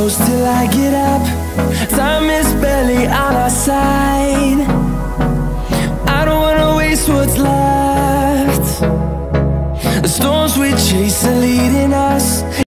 close till I get up. Time is barely on our side. I don't wanna waste what's left. The storms we chase are leading us.